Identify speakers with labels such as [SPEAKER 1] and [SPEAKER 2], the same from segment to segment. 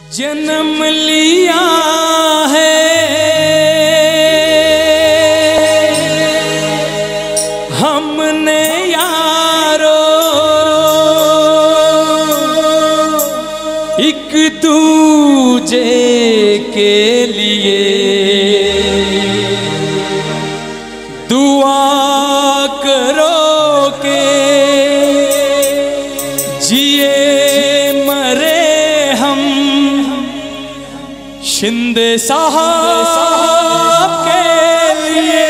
[SPEAKER 1] जन्म लिया है हमने यारो एक दूजे के लिए, दुआ करो के जिए मरे हम शिंदे साहब के लिए।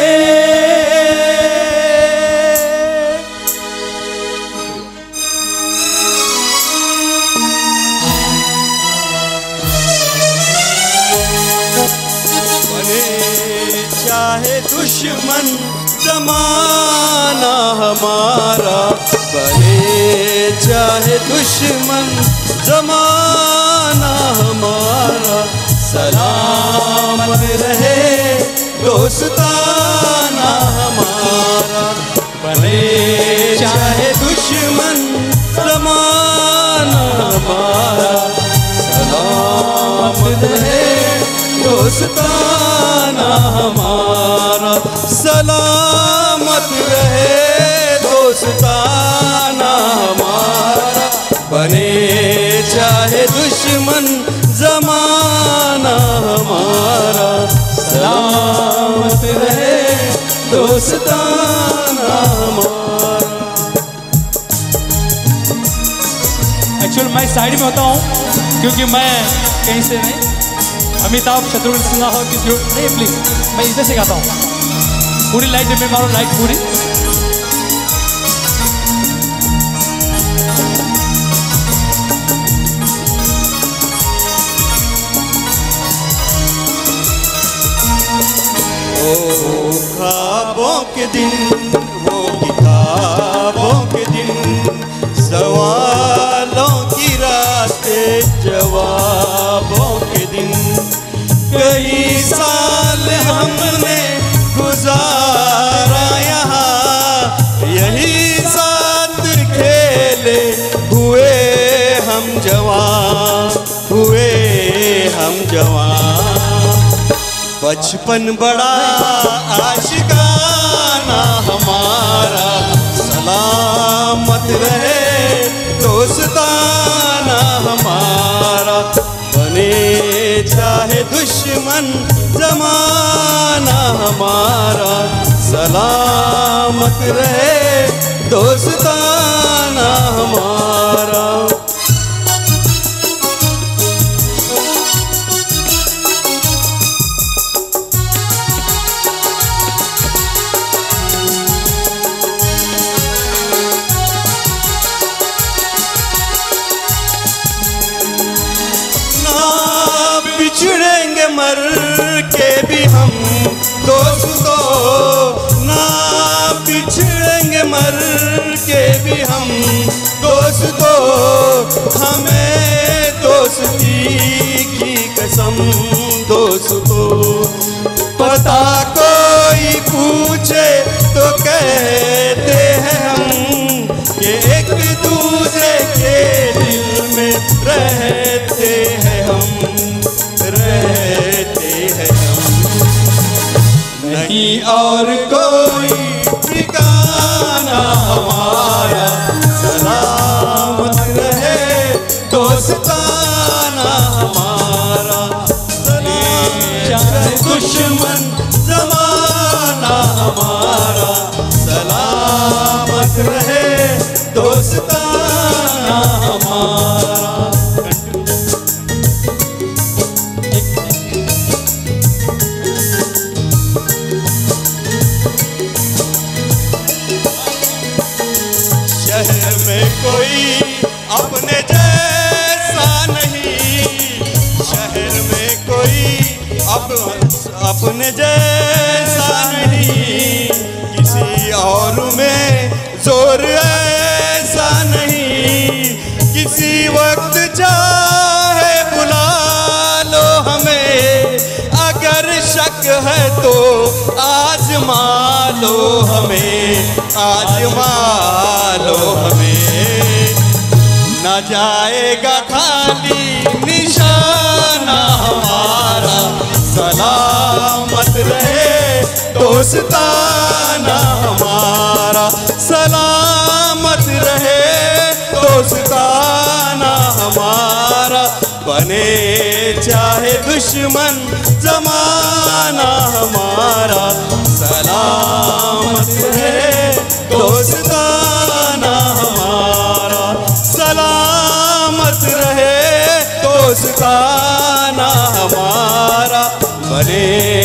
[SPEAKER 2] चाहे दुश्मन जमाना हमारा, बने चाहे दुश्मन जमाना हमारा, सलामत रहे दोस्ताना हमारा। बने चाहे दुश्मन जमाना हमारा, सलामत रहे दोस्ताना हमारा, सलामत रहे दोस्ताना हमारा। बने चाहे दुश्मन जमाना हमारा, सलामत रहे दोस्ताना हमारा।
[SPEAKER 1] एक्चुअली मैं साइड में होता हूँ क्योंकि मैं कहीं से नहीं, अमिताभ शत्रुघ्न सिन्हा हो किसी नहीं, प्लीज मैं इधर से गाता हूँ। पूरी लाइट में मारो, लाइट पूरी।
[SPEAKER 2] वो ख्वाबों के दिन, वो किताबों के दिन, सवालों की रातें जवाबों के दिन। कई साल हमने गुजारा यहाँ, यही साथ खेले हुए हम जवान, हुए हम जवान। बचपन बड़ा आशिकाना हमारा, सलामत रहे दोस्ताना हमारा। बने चाहे दुश्मन जमाना हमारा, सलामत रहे दोस्ताना हमारा। बिछड़ेंगे मर के भी हम दोस्तों, ना बिछड़ेंगे मर के भी हम दोस्तों। हमें दोस्ती की कसम दोस्तों, पता कोई पूछे तो कहते हैं हम कि एक दूसरे के दिल में रहते हैं हम, रहते हैं हम। नहीं और कोई ठिकाना हमारा, सलामत रहे दोस्ताना हमारा। चाहे दुश्मन जमाना हमारा, सलामत रहे दोस्ताना हमारा। शहर में कोई अपने जैसा नहीं, शहर में कोई अपने जैसा नहीं, किसी और में जोर ऐसा नहीं। किसी वक्त चाहे बुला लो हमें, अगर शक है तो आजमा लो हमें, आजमा लो हमें। न जाएगा खाली निशान दोस्ताना हमारा सलामत रहे, दोस्ताना हमारा बने चाहे दुश्मन जमाना हमारा सलामत रहे, दोस्ताना हमारा सलामत रहे, दोस्ताना हमारा बने